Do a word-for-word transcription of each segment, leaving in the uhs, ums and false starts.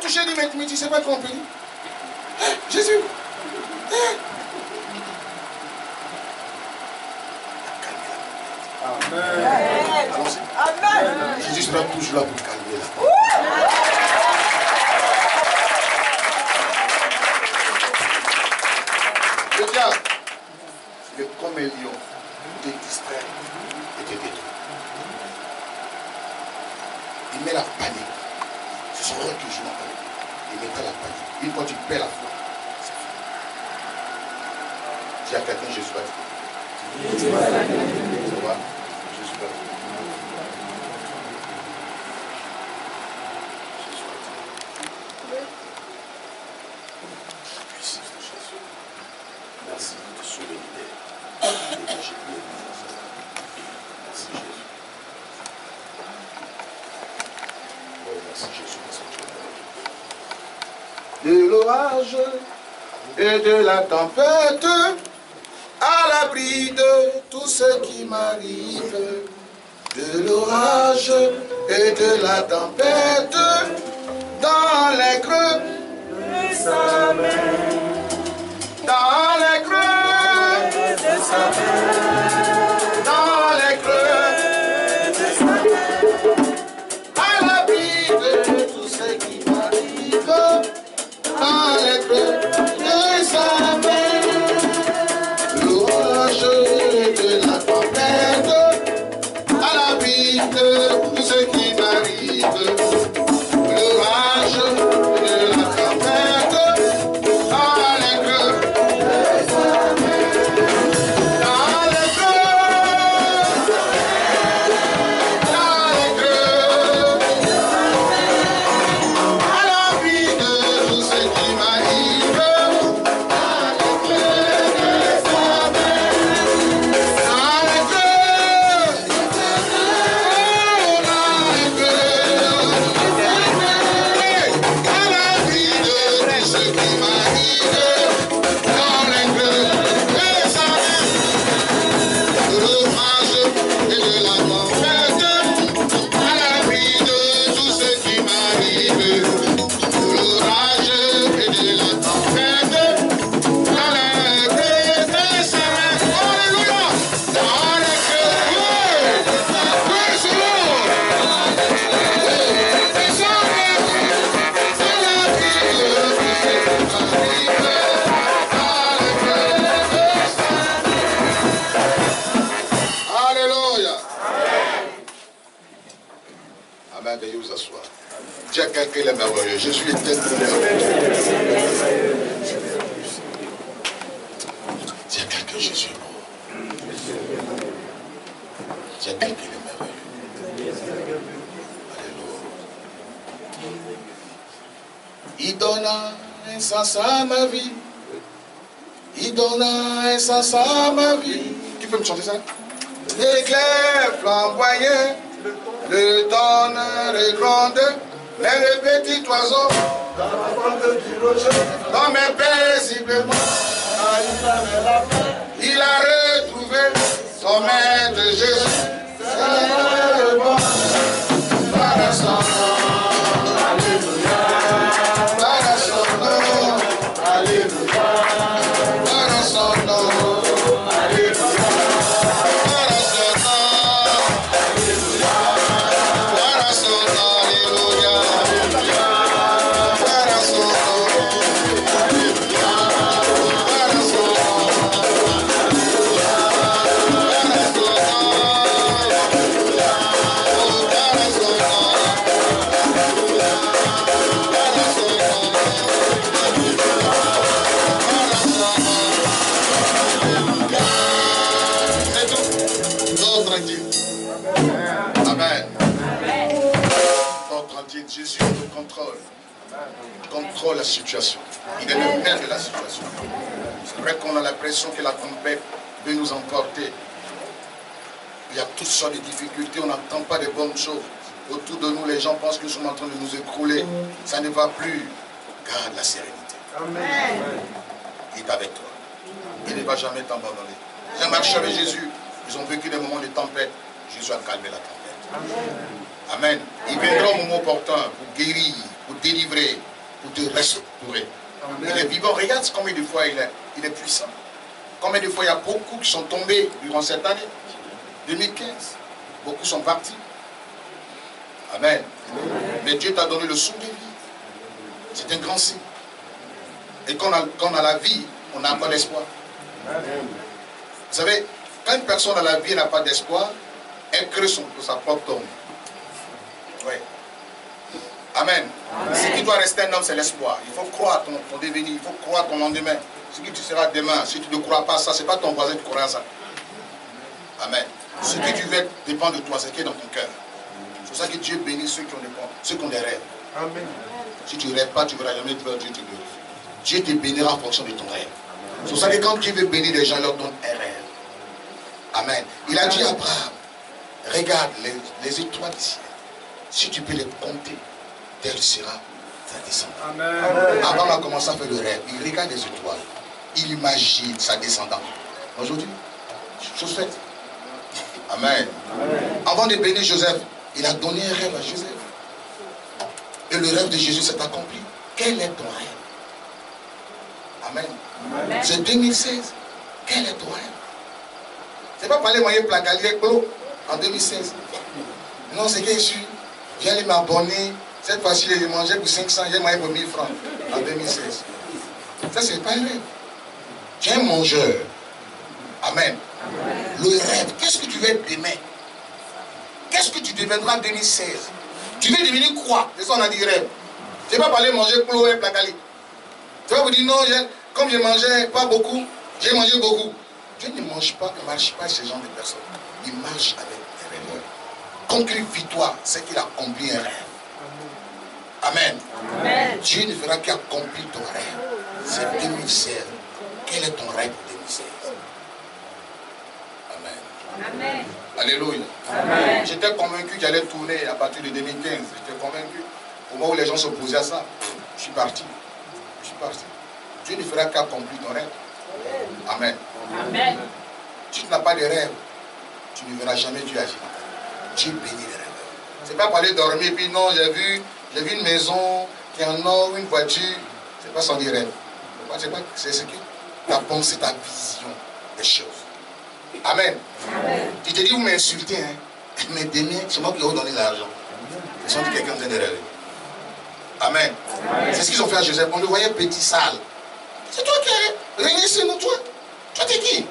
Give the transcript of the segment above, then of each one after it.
touché, dit, mais, mais tu ne sais pas qu'on peut dire. Hein, Jésus. Hein? Amen. Amen. Jésus sera toujours là pour calmer la voix. Le diable, il est comme un lion, il te distrait et te détruit. Il met la panique. C'est son rôle qui joue la panique. Il met la panique. Une fois que tu perds la foi, c'est fini. Dis à quelqu'un, Jésus va te dire. Ça va? Jésus va te dire. Merci de te sauver l'idée. Merci Jésus. Oh, merci Jésus. De l'orage et de la tempête, à l'abri de tout ce qui m'arrive. De l'orage et de la tempête, dans les creux de sa main. Dans les creux de sa main, dans les creux de sa main, à l'abri de tout ce qui m'arrive, dans les creux de sa main, l'orage de la tempête, à l'abri de tout ce qui m'arrive, l'orage de la tempête, dans les creux. Veuillez vous asseoir. Dis à quelqu'un, il est merveilleux. Jésus est tellement merveilleux. Dis à quelqu'un, Jésus est bon. Dis à quelqu'un, il est merveilleux. Alléluia. Il donna un sens à ma vie. Il donna un sens à ma vie. Qui peut me chanter ça? L'éclair flamboyant, le tonnerre gronde, mais le petit oiseau dans la bande du rocher, comme paisiblement, il a retrouvé son maître Jésus. C'est le bon, par son nom, alléluia, par son nom, alléluia, par son nom, alléluia. Jésus nous contrôle. Il contrôle la situation. Il est le maître de la situation. C'est vrai qu'on a l'impression que la tempête veut nous emporter. Il y a toutes sortes de difficultés, on n'entend pas de bonnes choses. Autour de nous, les gens pensent que nous sommes en train de nous écrouler. Ça ne va plus. Garde la sérénité. Amen. Il est avec toi. Il ne va jamais t'abandonner. J'ai marché avec Jésus. Ils ont vécu des moments de tempête. Jésus a calmé la tempête. Amen. Amen. Il viendra au moment opportun pour guérir, pour délivrer, pour te restaurer. Amen. Il est vivant. Regarde combien de fois il est, il est puissant. Combien de fois il y a beaucoup qui sont tombés durant cette année. deux mille quinze. Beaucoup sont partis. Amen. Amen. Mais Dieu t'a donné le souffle de vie. C'est un grand signe. Et quand on a, quand on a la vie, on n'a pas d'espoir. Vous savez, quand une personne a la vie et n'a pas d'espoir, elle crée son, sa propre tombe. Oui. Amen. Amen. Ce qui doit rester un homme, c'est l'espoir. Il faut croire ton, ton devenir, il faut croire ton lendemain. Ce que tu seras demain, si tu ne crois pas ça, ce n'est pas ton voisin qui croira ça. Amen. Amen. Ce que tu veux dépend de toi, ce qui est dans ton cœur. C'est pour ça que Dieu bénit ceux qui ont des, ceux qui ont des rêves. Amen. Si tu ne rêves pas, tu ne verras jamais peur, Dieu te bénit. Dieu te bénira en fonction de ton rêve. C'est pour ça que quand Dieu veut bénir les gens, il leur donne un rêve. Amen. Il a dit à Abraham, regarde les, les étoiles du ciel. Si tu peux les compter, telle sera ta descendance. Amen. Abraham a commencé à faire le rêve. Il regarde les étoiles. Il imagine sa descendance. Aujourd'hui, chose faite. Amen. Amen. Avant de bénir Joseph, il a donné un rêve à Joseph. Et le rêve de Jésus s'est accompli. Quel est ton rêve? Amen. Amen. C'est deux mille seize. Quel est ton rêve? C'est pas parler moyen placalier clos en deux mille seize. Non, c'est que je suis. J'ai m'abonner. Cette fois-ci, j'ai mangé pour cinq cents, j'ai mangé pour mille francs en deux mille seize. Ça, c'est pas un rêve. Tu es un mangeur. Amen. Amen. Le rêve, qu'est-ce que tu veux être demain? Qu'est-ce que tu deviendras en deux mille seize? Tu veux devenir quoi? C'est ça on a dit rêve. Je ne vais pas parler manger clos et placali. Tu vas vous dire non, comme je mangeais pas beaucoup, j'ai mangé beaucoup. Dieu ne mange pas, ne marche pas ce genre de personnes. Il marche avec des rêves. Concrète-toi, c'est qu'il a accompli un rêve. Amen. Amen. Dieu ne fera qu'accomplir ton rêve. C'est deux mille seize. Quel est ton rêve pour deux mille seize? Amen. Amen. Alléluia. J'étais convaincu que j'allais tourner à partir de deux mille quinze. J'étais convaincu. Au moment où les gens s'opposaient à ça, je suis parti. Je suis parti. Dieu ne fera qu'accomplir ton rêve. Amen. Amen. Si tu n'as pas de rêve, tu ne verras jamais Dieu agir. Dieu bénit les rêves. Ce n'est pas pour aller dormir et puis non, j'ai vu, j'ai vu une maison qui est en or, une voiture. Ce n'est pas sans des rêves. C'est ce que tu as pensé, ta vision des choses. Amen. Amen. Tu te dis, vous m'insultez, hein? Mais demain, c'est moi qui vais vous donner l'argent. Ils sont dit quelqu'un de rêver. Amen. Amen. C'est ce qu'ils ont fait à Joseph. On le voyait petit, sale. C'est toi qui es régné sur nous, toi. Toi, t'es qui?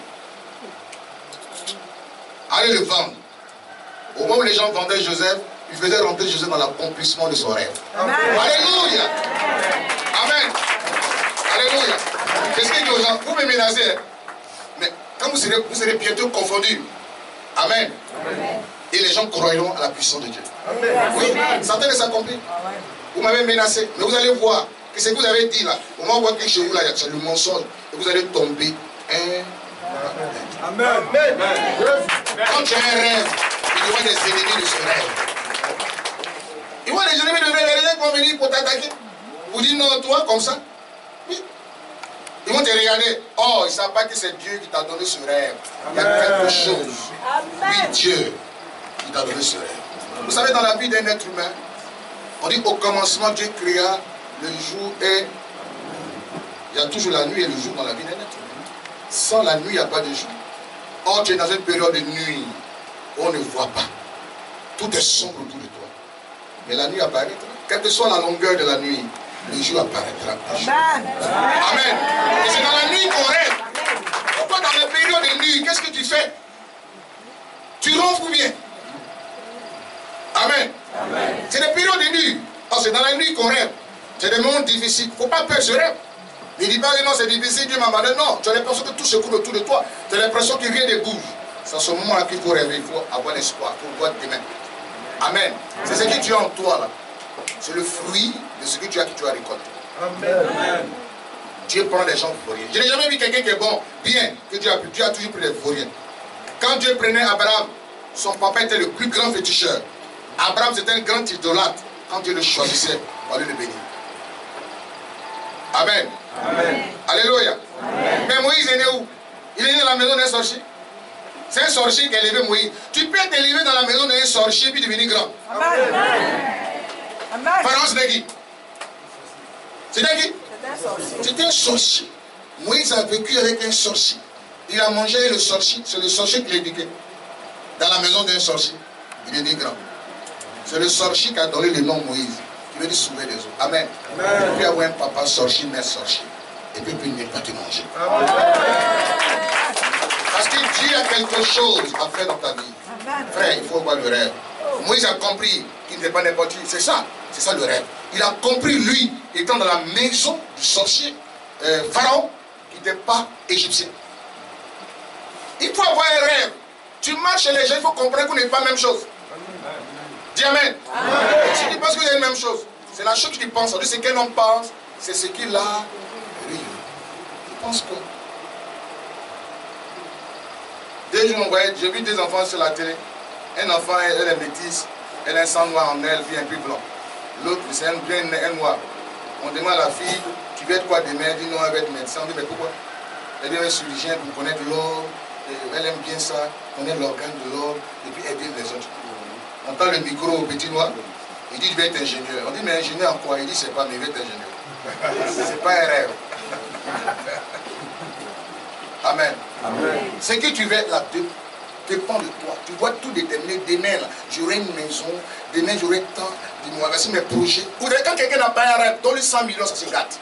Allez le vendre. Au moment où les gens vendaient Joseph, ils faisaient rentrer Joseph dans l'accomplissement de son rêve. Amen. Alléluia. Amen. Alléluia. Qu'est-ce qu'il dit aux gens? Vous me menacez. Mais quand vous serez, vous serez bientôt confondus. Amen. Amen. Et les gens croiront à la puissance de Dieu. Amen. Oui, ça va s'accomplir. Vous m'avez menacé, mais vous allez voir que ce que vous avez dit là, au moment où vous voyez que chez vous là, c'est le mensonge, et vous allez tomber un. Amen. Amen. Quand tu as un rêve, il voit des ennemis de ce rêve. Il voit des ennemis de ce rêve, les gens vont venir pour t'attaquer. Vous dites non, toi, comme ça. Oui. Ils vont te regarder. Oh, ils ne savent pas que c'est Dieu qui t'a donné ce rêve. Amen. Il y a quelque chose. Amen. Oui, Dieu qui t'a donné ce rêve. Vous savez, dans la vie d'un être humain, on dit qu'au commencement, Dieu créa le jour et il y a toujours la nuit et le jour dans la vie d'un être humain. Sans la nuit, il n'y a pas de jour. Or, tu es dans une période de nuit où on ne voit pas. Tout est sombre autour de toi. Mais la nuit apparaîtra. Quelle que soit la longueur de la nuit, le jour apparaîtra. Amen. Amen. Et c'est dans la nuit qu'on rêve. Pourquoi dans les périodes de nuit, qu'est-ce que tu fais? Tu ronfles ou bien? Amen. Amen. C'est des périodes de nuit. Oh, c'est dans la nuit qu'on rêve. C'est des moments difficiles. Il ne faut pas peur ce rêve. Ne dis pas que non, c'est difficile, Dieu m'a abandonné. Non, tu as l'impression que tout se coule autour de toi. Tu as l'impression que rien ne bouge. C'est à ce moment-là qu'il faut rêver. Il faut avoir l'espoir pour voir demain. Amen. C'est ce que tu as en toi là. C'est le fruit de ce que tu as que tu as récolté. Amen. Dieu prend les gens vauriens. Je n'ai jamais vu quelqu'un qui est bon, bien, que Dieu a pris. Dieu a toujours pris les vauriens. Quand Dieu prenait Abraham, son papa était le plus grand féticheur. Abraham, c'était un grand idolâtre. Quand Dieu le choisissait, on allait le bénir. Amen. Amen. Alléluia. Amen. Mais Moïse est né où? Il est né dans la maison d'un sorcier. C'est un sorcier qui a élevé Moïse. Tu peux t'élever dans la maison d'un sorcier puis devenir grand. Amen. Amen. Pharaon, c'était qui? C'était qui? C'était un sorcier. Moïse a vécu avec un sorcier. Il a mangé le sorcier. C'est le sorcier qui l'éduquait. Dans la maison d'un sorcier. Il est dit grand. C'est le sorcier qui a donné le nom Moïse. Qui veut dire sauver les autres. Amen. Amen. Tu peux avoir un papa sorcier, mère sorcier. Et puis il ne peut pas te manger. Amen. Parce que Dieu a quelque chose à faire dans ta vie. Amen. Frère, il faut voir le rêve. Moïse a compris qu'il n'est pas n'importe qui. C'est ça. C'est ça le rêve. Il a compris, lui, étant dans la maison du sorcier, euh, Pharaon, qui n'était pas égyptien. Il faut avoir un rêve. Tu marches chez les gens, il faut comprendre qu'on n'est pas la même chose. Dis Amen. Amen. Si tu penses que vous êtes la même chose, c'est la chose que tu penses. Ce qu'un homme pense, c'est ce qu'il a. Oui. Tu penses quoi? Deux jours, j'ai vu des enfants sur la télé. Un enfant, elle est métisse, elle a un sang noir en elle, puis un peu blanc. L'autre, c'est un bien un noir. On demande à la fille, tu veux être quoi demain? Elle dit non, elle va être médecin. On dit mais pourquoi? Elle dit elle est chirurgien pour connaître l'homme. Elle aime bien ça, connaître l'organe de l'homme et puis aider les autres. On tend le micro au petit noir. Il dit je vais être ingénieur. On dit mais ingénieur en quoi? Il dit c'est pas mais il va être ingénieur. C'est pas un rêve. Amen. Amen. Ce que tu veux être là dépend de toi. Tu dois tout déterminer. Demain, j'aurai une maison. Demain, j'aurai tant. Dis-moi, voici mes projets. Quand quelqu'un n'a pas un rêve, donne-lui cent millions, ça se gâte.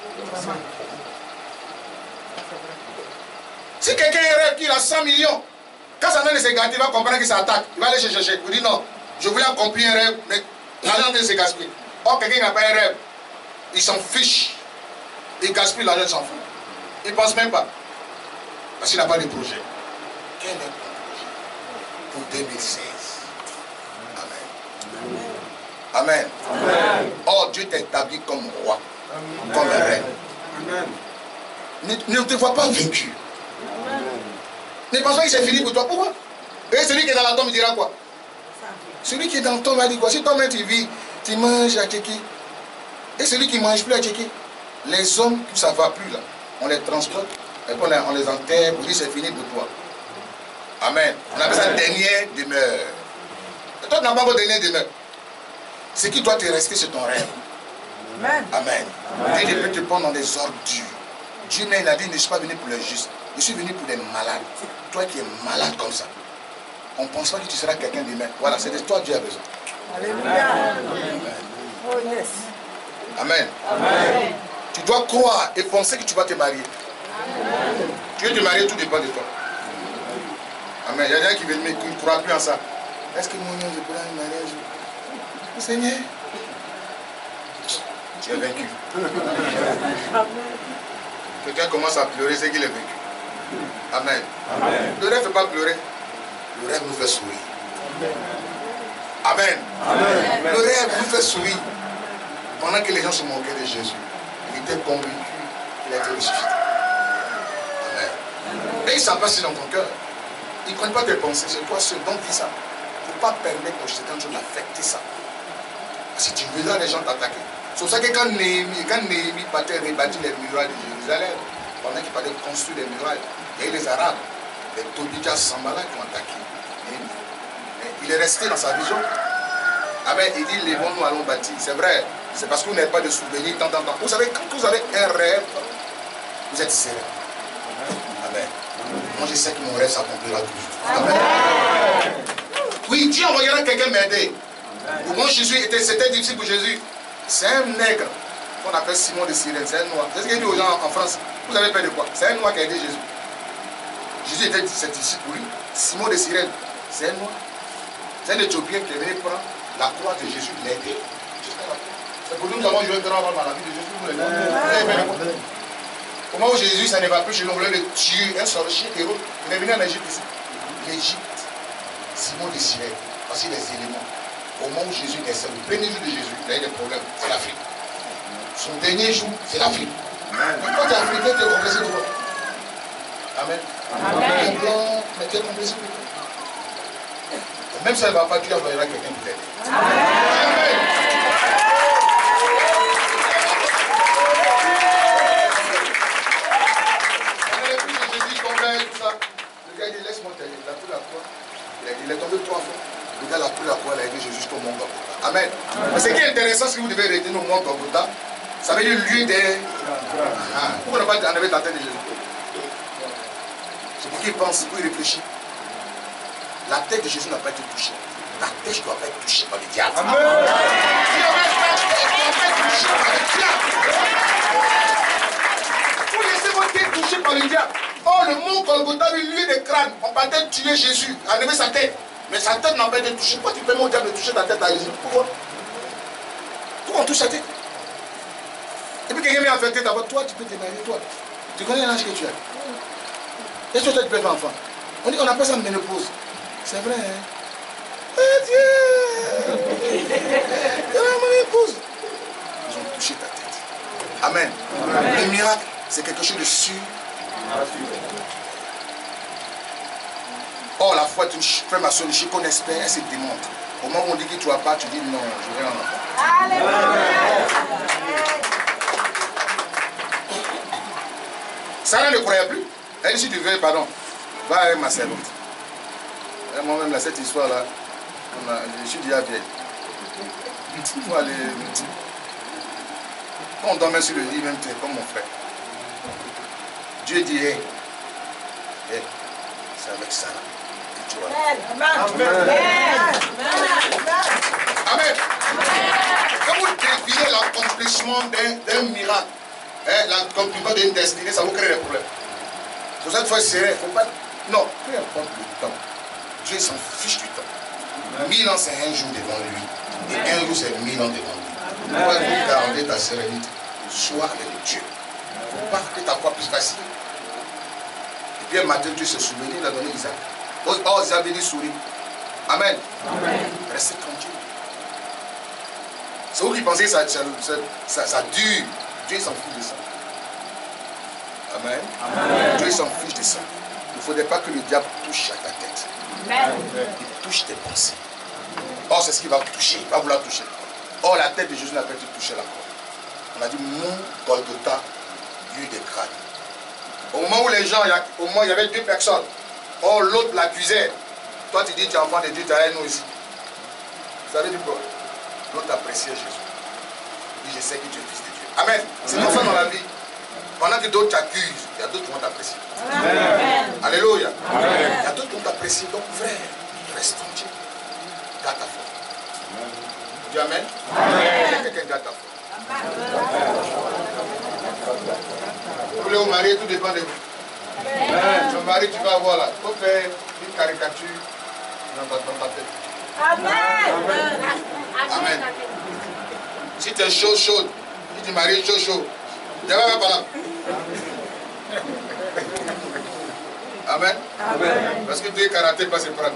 Si quelqu'un a un rêve qu'il a cent millions, quand ça donne de se gâter, il va comprendre qu'il s'attaque. Il va aller chercher. Il dit non, je voulais accomplir un rêve, mais l'argent de se gaspille. Or, quelqu'un n'a pas un rêve, il s'en fiche. Il gaspille l'argent, il s'en fout. Il ne pense même pas. Parce qu'il n'a pas de projet. Quel est ton projet pour deux mille seize? Amen. Amen. Amen. Or, Dieu t'établit comme roi, Amen. Comme un reine. Amen. Ne, ne te vois pas vaincu. Amen. Ne pense pas que c'est fini pour toi. Pourquoi? Et celui qui est dans la tombe, il dira quoi? Celui qui est dans la tombe va dire quoi? Si toi-même tu vis, tu manges à Tchéki. Et celui qui ne mange plus à Tchéki, les hommes, ça ne va plus là. On les transporte. Et puis on les enterre, on dit c'est fini pour toi. Amen. On appelle ça dernière demeure. Et toi, tu n'as pas encore dernière demeure. Ce qui doit te rester, c'est ton rêve. Amen. Amen. Amen. Dieu ne peut te prendre dans des ordures. Dieu même a dit, je ne suis pas venu pour les justes. Je suis venu pour les malades. Toi qui es malade comme ça, on ne pense pas que tu seras quelqu'un demain. Voilà, c'est de toi Dieu a besoin. Alléluia. Amen. Oh, yes. Amen. Amen. Tu dois croire et penser que tu vas te marier. Amen. Tu veux te marier, tout dépend de toi. Amen. Il y a des gens qui ne croient plus en ça. Est-ce que moi, je pourrais me marier? Seigneur, tu es vaincu. Quelqu'un commence à pleurer, c'est qu'il est vaincu. Amen. Amen. Le rêve ne fait pas pleurer. Le rêve nous fait sourire. Amen. Amen. Le rêve nous fait sourire. Pendant que les gens se moquaient de Jésus, il était convaincu qu'il a été ressuscité. Amen. Et il s'en passe dans ton cœur. Il ne connaît pas tes pensées. C'est toi seul. Donc dis ça. Il ne faut pas permettre que Satan d'affecter ça. Si tu veux là, les gens t'attaquer. C'est pour ça que quand Néhémie, quand Néhémie partait rebâtir les murailles de Jérusalem, pendant qu'il parlait de construire les murailles, il y a eu les Arabes, les Tobika Sambala qui ont attaqué Néhémie. Il est resté dans sa vision. Amen. Il dit, les bons nous allons bâtir. C'est vrai. C'est parce que vous n'avez pas de souvenirs tant, tant, tant. Vous savez, quand vous avez un rêve, vous êtes serein. Amen. Moi, je sais que mon rêve s'accomplira toujours. Amen. Amen. Oui, Dieu envoyera quelqu'un m'aider. Comment Jésus était, c'était difficile pour Jésus. C'est un nègre qu'on appelle Simon de Cyrène. C'est un noir. C'est ce qu'il dit aux gens en France. Vous avez peur de quoi? C'est un noir qui a aidé Jésus. Jésus était c'est difficile pour lui. Simon de Cyrène, c'est un noir. C'est un Éthiopien qui est venu prendre la croix de Jésus, l'aider. C'est pour nous que nous avons joué un grand rôle dans la vie de Jésus. Vous avez peur de quoi? Au moment où Jésus, ça ne va plus chez nous, on voulait le tuer, un sorcier héros. Il est venu en Égypte ici. L'Égypte, Simon de Cyrène, voici les éléments. Au moment où Jésus naissait, le premier jour de Jésus, il a eu des problèmes, c'est l'Afrique. Son dernier jour, c'est l'Afrique. Quand tu es africain, tu es complexé de quoi? Amen. Amen. Tu es blanc, mais tu es complexé de quoi? Même si elle ne va pas, tu enverras quelqu'un pour t'aider. Amen. Jésus comprend tout ça. Le gars dit, laisse-moi t'aider. Il a pris la croix. Il est tombé trois fois. Le gars a pris la croix, il a aidé Jésus jusqu'au mont Golgotha. Amen. Amen. Mais ce qui est intéressant, si vous devez retenir au mont Golgotha, Ça veut dire lieu des... Ah, pourquoi ne pas enlever la tête de Jésus? C'est pour qu'il pense, pour y réfléchir. La tête de Jésus n'a pas été touchée. Ta tête ne doit pas être touchée par le diable. Amen. Ta tête doit pas être touchée par le diable. Vous laissez votre tête touchée par le diable. Oh, le mont Golgotha, le lieu de crâne, on partait tuer Jésus, enlever sa tête. Mais sa tête n'a pas été touchée. Pourquoi tu permets au diable de toucher ta tête à Jésus? Pourquoi? Pourquoi on touche sa tête? Et puis quelqu'un vient affecter d'abord, toi tu peux te marier, toi. Tu connais l'âge que tu as. Est-ce que toi tu peux être enfant? On dit, on appelle ça ménopause. C'est vrai, hein? Oh Dieu! C'est mon épouse. Ils ont touché ta tête. Amen. Amen. Le miracle, c'est quelque chose de sûr. Oh, la foi, tu fais ma soeur, qu'on espère, elle se démontre. Au moment où on dit que tu vas pas, tu dis non, je vais en enfant. Alléluia. Sarah ne croyait plus. Elle dit, si tu veux, pardon, va avec ma servante. Moi-même, là, cette histoire-là, je suis déjà vieille. Il faut aller... Quand on dormait sur le lit, même, tu es comme mon frère. Dieu dit, hé, hey, hey, c'est avec Sarah que tu vas. Amen. Amen. Amen. Quand vous déviez l'accomplissement d'un miracle, hein, l'accomplissement d'une destinée, ça vous crée des problèmes. Pour ça, il faut serrer, il ne faut pas... Non, peu importe le temps. Dieu s'en fiche du temps. Mille ans, c'est un jour devant lui. Et un jour, c'est mille ans devant lui. Tu vas lui garder ta sérénité. Sois avec Dieu. Il ne faut pas que ta foi puisse vaciller. Et puis un matin, Dieu se souvient, il a donné Isaac. Oh, Isaac dit souris. Amen. Amen. Restez tranquille. C'est vous qui pensez que ça, ça, ça, ça dure. Dieu s'en fout de ça. Amen. Amen. Dieu s'en fiche de ça. Il ne faudrait pas que le diable touche à ta tête. Amen. Il touche tes pensées. Or, c'est ce qu'il va toucher. Il va vouloir toucher. Or, la tête de Jésus n'a pas été touchée là. On a dit mon Golgotha, lieu de crâne. Au moment où les gens, au moins il y avait deux personnes. Or, l'autre l'accusait. Toi, tu dis tu es enfant de Dieu, tu as nous ici. Vous savez du quoi? L'autre appréciait Jésus. Il dit je sais que tu es fils de Dieu. Amen. C'est comme ça dans la vie. Pendant que d'autres t'accusent, il y a d'autres qui vont t'apprécier. Alléluia. Amen. Il y a d'autres qui vont t'apprécier. Donc, frère, reste tranquille. Garde ta foi. Dis Amen. Amen. Quelqu'un garde ta foi. Vous voulez vous marier, tout dépend de vous. Amen. Ton mari, tu vas avoir là. Il faut faire une caricature dans ta, dans ta tête. Amen. Amen. Si tu es chaud, chaud, si tu maries chaud, chaud. Amen. Amen. Parce que Dieu karaté pas se prendre.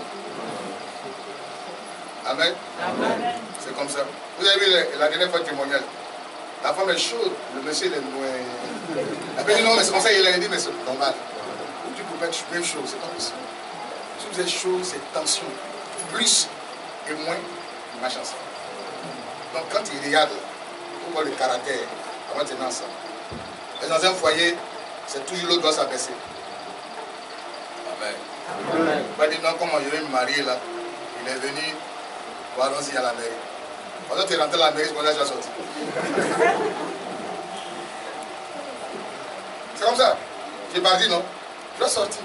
Amen. Amen. C'est comme ça. Vous avez vu la dernière fois témoignage. La femme est chaude, le monsieur il est moins. Elle dit non, mais c'est comme ça, il a dit, mais c'est normal. Tu peux mettre même chaud, c'est pas possible. Si vous êtes chaud, c'est tension. Plus et moins, ma chance. Donc quand il regarde, pour voir le caractère, avant de tenir ça. Et dans un foyer, c'est toujours l'autre doit s'abaisser. Amen. Amen. Il va dire non, comment je vais me marier là. Il est venu voir allons-y à la mairie. Quand tu es rentré à la mairie, c'est pour ça que je suis sorti. C'est comme ça. J'ai parti, non? Je suis sorti.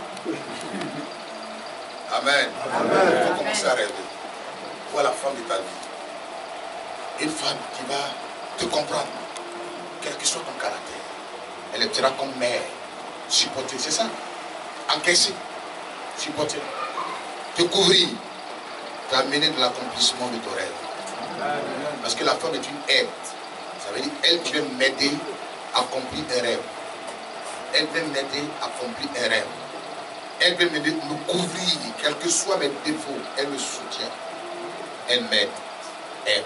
Amen. Amen. Il faut commencer à rêver. Vois la femme de ta vie. Une femme qui va te comprendre, quel que soit ton caractère. Elle être comme mère, supporter, c'est ça. Encaisser, supporter. Te couvrir, t'amener de l'accomplissement de ton rêve. Parce que la femme est une aide. Ça veut dire elle qui veut m'aider à accomplir un rêve. Elle veut m'aider à accomplir un rêve. Elle veut m'aider à me couvrir, quels que soient mes défauts. Elle me soutient. Elle m'aide. Elle.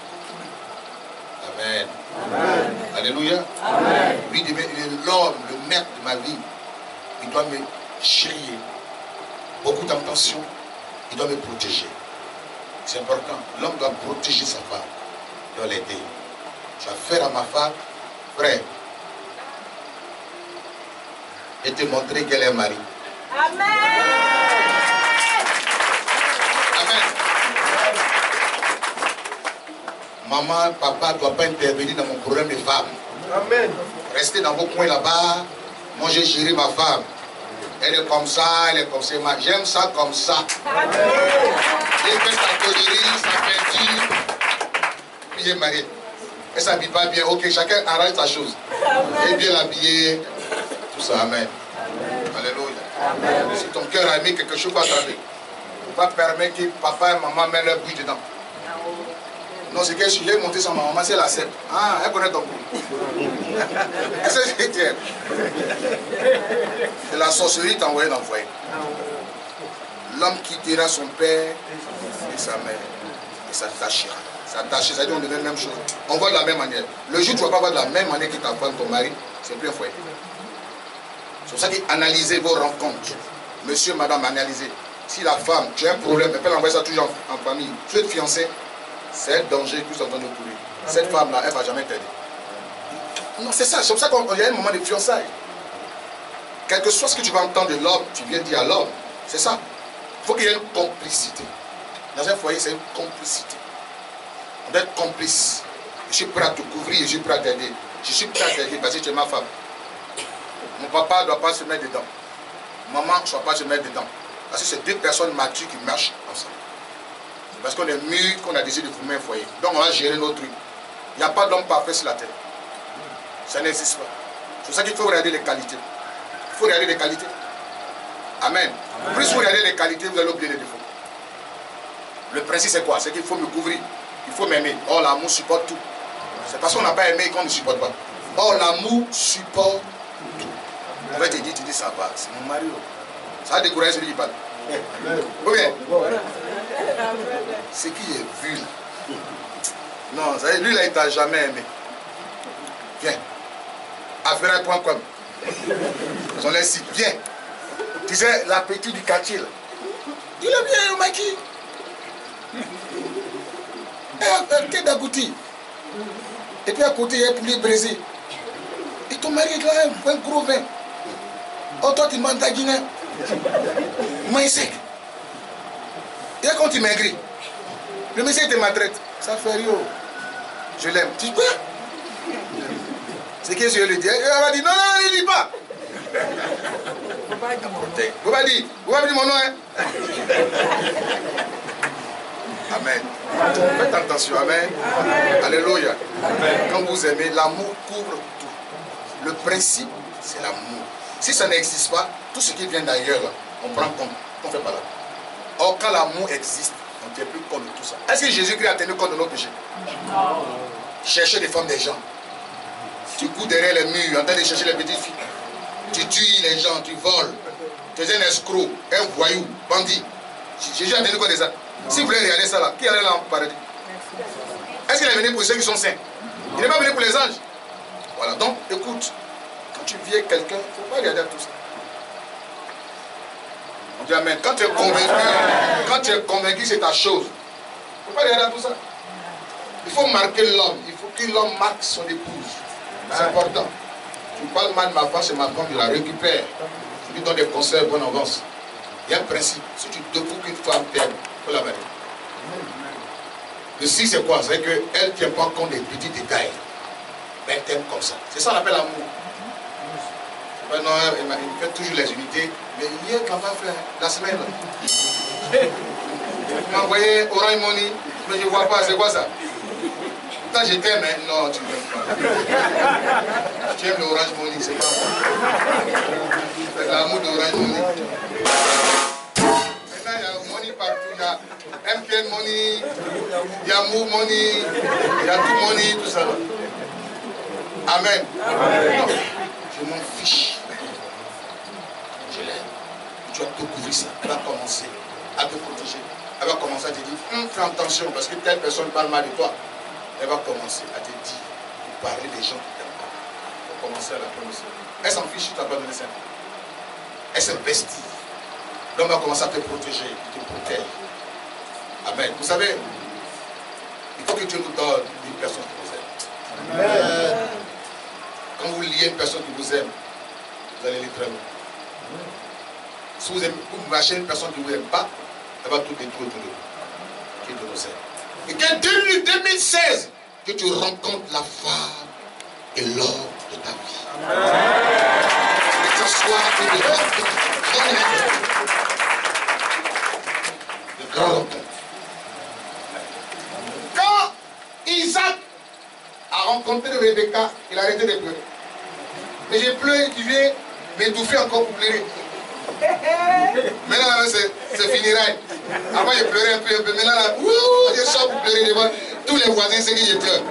Amen. Amen. Alléluia. Amen. Lui, l'homme, le maître de ma vie, il doit me chérir. Beaucoup d'attention, il doit me protéger. C'est important. L'homme doit protéger sa femme. Il doit l'aider. Je vais faire à ma femme, frère, et te montrer qu'elle est mariée. Amen. Amen. Maman, papa ne doit pas intervenir dans mon problème de femme. Amen. Restez dans vos coins là-bas. Moi, j'ai géré ma femme. Elle est comme ça, elle est comme ça. J'aime ça comme ça. J'ai fait sa connerie, sa peinture. Puis j'ai marié. Elle ne s'habille pas bien. Ok, chacun arrange sa chose. Et bien l'habiller. Tout ça, amen. Alléluia. Amen. Si ton cœur a mis quelque chose à attraper, il ne faut pas permettre que papa et maman mettent leur bouche dedans. Non, c'est quel sujet monté sur ma maman, c'est la sève. Ah, elle connaît ton bruit. C'est ce que tu aimes. C'est la sorcellerie t'a envoyé dans le foyer. L'homme quittera son père et sa mère et s'attachera. S'attacher, ça dit on devient la même chose. On voit de la même manière. Le jour où tu ne vas pas voir de la même manière que ta femme, ton mari, c'est plus un foyer. C'est pour ça qu'analysez vos rencontres. Monsieur, madame, analysez. Si la femme, tu as un problème, elle peut envoyer ça toujours en, en famille. Tu es fiancé, c'est un danger que vous êtes en train de courir. Cette femme-là, elle ne va jamais t'aider. Non, c'est ça. C'est pour ça qu'il y a un moment de fiançailles. Quel que soit ce que tu vas entendre de l'homme, tu viens dire à l'homme. C'est ça. Il faut qu'il y ait une complicité. Dans un foyer, c'est une complicité. On doit être complice. Je suis prêt à te couvrir, je suis prêt à t'aider. Je suis prêt à t'aider parce que tu es ma femme. Mon papa ne doit pas se mettre dedans. Maman ne doit pas se mettre dedans. Parce que c'est deux personnes matures qui marchent ensemble. C'est parce qu'on est mûrs qu'on a décidé de former un foyer. Donc on va gérer nos trucs. Il n'y a pas d'homme parfait sur la terre. Ça n'existe pas. C'est pour ça qu'il faut regarder les qualités. Il faut regarder les qualités. Amen. Amen. Plus vous regardez les qualités, vous allez oublier les défauts. Le principe c'est quoi? C'est qu'il faut me couvrir. Il faut m'aimer. Or l'amour supporte tout. C'est parce qu'on n'a pas aimé qu'on ne supporte pas. Or l'amour supporte tout. On va te dire, tu dis ça va. C'est mon mari. Ça va décourager celui qui parle. Ou bien? Ce qui est vu là. Non, ça, lui là il t'a jamais aimé. Viens. affaire point com. J'en ai si bien. Tu sais, l'appétit du quartier là. Il est bien, Maki. Quel d'agouti. Et puis à côté, il y a un poulet braisé. Et ton mari est là, un gros vin. Oh, toi, tu manges ta Guinée. Maïs sec. Et quand tu maigris, le monsieur te maltraite. Ça fait rien. Je l'aime. Tu dis quoi? C'est qu'est-ce que je lui dis? Elle va dire non, non, ne dis pas. Vous va dire, vous va dire mon nom, hein? Amen. Faites attention, amen. Amen. Alléluia. Amen. Quand vous aimez, l'amour couvre tout. Le principe, c'est l'amour. Si ça n'existe pas, tout ce qui vient d'ailleurs, on prend compte. On ne fait pas là. Or, quand l'amour existe, on ne tient plus compte de tout ça. Est-ce que Jésus-Christ a tenu compte de nos péchés? Non. Chercher des femmes des gens. Tu cours derrière les murs en train de chercher les petites filles. Tu tues les gens, tu voles. Tu es un escroc, un voyou, bandit. Jésus a tenu compte de ça. Si vous voulez regarder ça là, qui allait là en paradis? Est-ce qu'il est venu pour ceux qui sont saints? Il n'est pas venu pour les anges. Voilà, donc écoute, quand tu viens quelqu'un, il ne faut pas regarder à tout ça. On dit amen. Quand tu es convaincu, quand tu es convaincu c'est ta chose, il ne faut pas regarder à tout ça. Il faut marquer l'homme, il faut que l'homme marque son épouse. C'est important. Tu parles mal de ma femme, c'est ma femme, je la récupère. Je lui donne des conseils, bonne avance. Il y a un principe, si tu te fous qu'une femme t'aime, il faut la marier. Le si c'est quoi? C'est qu'elle ne tient pas compte des petits détails. Mais elle t'aime comme ça. C'est ça qu'on appelle l'amour. Ben non, il me fait toujours les unités. Mais hier, quand on va faire la semaine, il m'a envoyé Orange Money, mais je ne vois pas, c'est quoi ça? Quand je t'aime, non, tu ne m'aimes pas. Tu aimes l'Orange Money, c'est pas moi. L'amour d'Orange Money. Maintenant, il y a Money partout. Il y a M P N Money, il y a Mou Money, il y a tout Money, tout ça. Amen. Amen. Non, je m'en fiche. Je l'aime. Tu vas te couvrir ça. Elle va commencer à te protéger. Elle va commencer à te dire, hum, fais attention parce que telle personne parle mal de toi. Elle va commencer à te dire, de parler des gens qui t'aiment pas. Il faut commencer à la prononcer. Elle s'en fiche, tu t'as pas donné ça. Elle s'investit. L'homme va commencer à te protéger, il te protège. Amen. Vous savez, il faut que Dieu nous donne une personne qui vous aime. Amen. Quand vous liez une personne qui vous aime, vous allez aller très loin. Si vous, aimez, vous marchez une personne qui ne vous aime pas, elle va tout détruire de vous. Qui te nous aime. Et que depuis deux mille seize, que tu rencontres la femme et l'or de ta vie. Que ce soit une œuvre de grand longtemps. Quand Isaac a rencontré Rebecca, il a arrêté de pleurer. Mais j'ai pleuré, tu viens m'étouffer encore pour pleurer. Maintenant, c'est finirait. Avant, j'ai pleuré un peu, un peu. Maintenant, là, ouh, je sors pour pleurer devant tous les voisins, c'est que je pleure.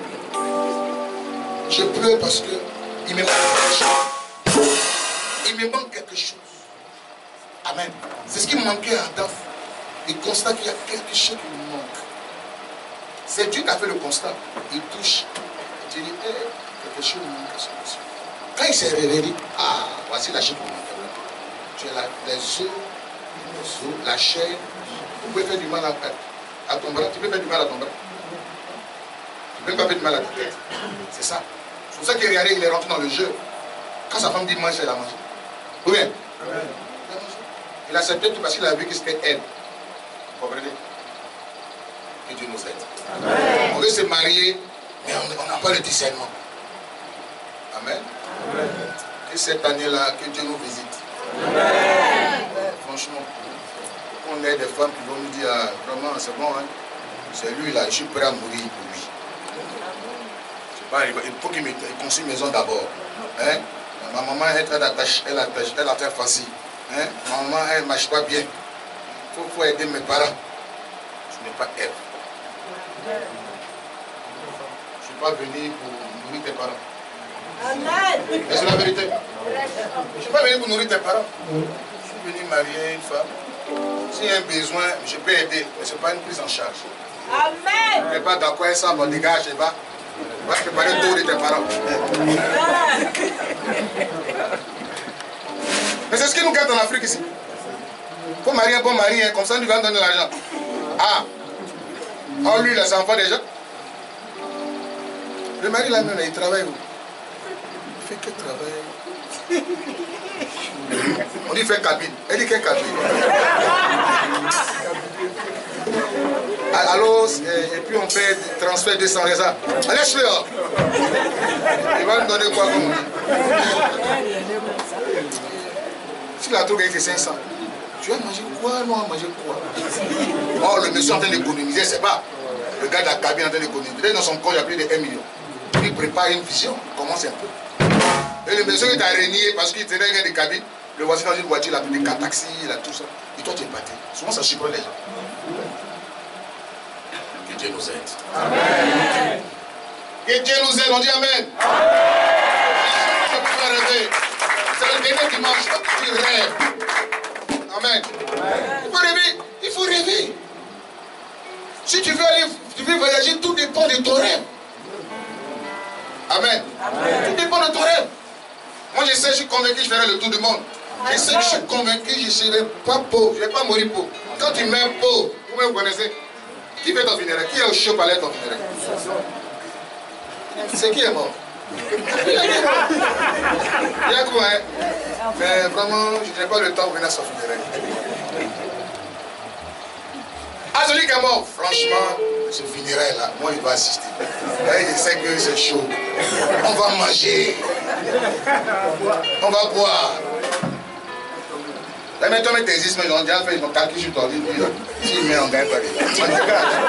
Je pleure parce que il me manque quelque chose. Il me manque quelque chose. Amen. C'est ce qui me manquait à Adam. Il constate qu'il y a quelque chose qui me manque. C'est Dieu qui a fait le constat. Il touche. Il dit, hey, quelque chose me manque à ce monsieur. Quand il s'est réveillé, ah, voici la chose qui me manque. Tu as la, les os, les os, la chair. Vous pouvez faire du mal à, à ton bras. Tu peux faire du mal à ton bras. Tu peux pas faire du mal à ta tête. C'est ça. C'est pour ça qu'il est allé, il est rentré dans le jeu. Quand sa femme dit mange, elle a mangé. Ou bien? Il a accepté tout parce qu'il a vu que c'était elle. Vous comprenez? Que Dieu nous aide. Amen. On veut se marier, mais on n'a pas le discernement. Amen. Amen. Et cette année-là, que Dieu nous visite. Amen. Franchement, on est des femmes qui vont nous dire, ah, vraiment, c'est bon, hein? C'est lui là, je suis prêt à mourir pour lui. Pas, il faut qu'il me construise une maison d'abord. Hein? Ma maman est très attachée, elle attache, elle a très facile. Hein? Ma maman, elle ne marche pas bien. Il faut, faut aider mes parents. Ce n'est pas elle. Je ne suis pas venu pour nourrir tes parents. Amen. Mais c'est la vérité. Je ne suis pas venu pour nourrir tes parents. Je suis venu marier une femme. S'il y a un besoin, je peux aider. Mais ce n'est pas une prise en charge. Amen. Je ne suis pas d'accord avec ça, bon, dégage, je vais. On va préparer le tour de tes parents. Mais c'est ce qui nous gâte en Afrique ici. Il faut marier un bon mari, hein, comme ça nous va donner l'argent. Ah, oh lui, les enfants déjà. Le mari là même, il travaille où? Il fait quel travail? On dit il fait cabine. Elle dit quelle cabine? Alors, et puis on fait transfert deux cents réserves. Laisse-le. Il va nous donner quoi comme on dit? Si la trouve c'est cinq cents, tu vas manger quoi? Nous on manger quoi? Oh, le monsieur est en train d'économiser, c'est pas. Le gars de la cabine est en train d'économiser. Dans son compte, il y a plus de un million. Il prépare une vision, commence un peu. Et le monsieur est à régner parce qu'il tenait un gars de cabine. Le voici dans une voiture, il a pris des quatre taxis, il a tout ça. Et toi, tu es battu. Souvent, ça surprend les gens. Que Dieu nous aide. Amen. Que Dieu nous aide, on dit Amen. Amen. C'est le dernier dimanche, tu rêves. Amen. Amen. Il faut rêver. Il faut rêver. Si tu veux aller, tu veux voyager, tout dépend de ton rêve. Amen. Amen. Tout dépend de ton rêve. Moi, je sais, je suis convaincu que je ferai le tour du monde. Je sais que je suis convaincu que je ne serai pas pauvre. Je ne vais pas mourir pauvre. Quand tu meurs pauvre, vous-même vous connaissez. Qui fait ton funéraire? Qui est au chaud pour aller ton funéraire? C'est qui est mort? Il y a quoi, hein? Mais vraiment, je n'ai pas le temps de venir à son funéraire. Ah, celui qui est mort, franchement, ce funéraire là, moi, il doit assister. Et je sais que c'est chaud. On va manger. On va boire. Là, maintenant, mais tes ismes, ils ont déjà fait, ils ont calculé sur ton lit. S'il met en gagne pas les gars.